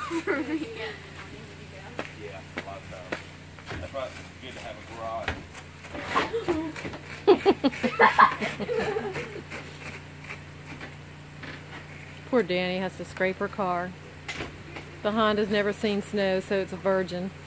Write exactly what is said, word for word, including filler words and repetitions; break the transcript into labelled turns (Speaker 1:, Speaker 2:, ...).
Speaker 1: Yeah, a lot of times. That's why it's good to have a garage.
Speaker 2: Poor Danny has to scrape her car. The Honda's never seen snow, so it's a virgin.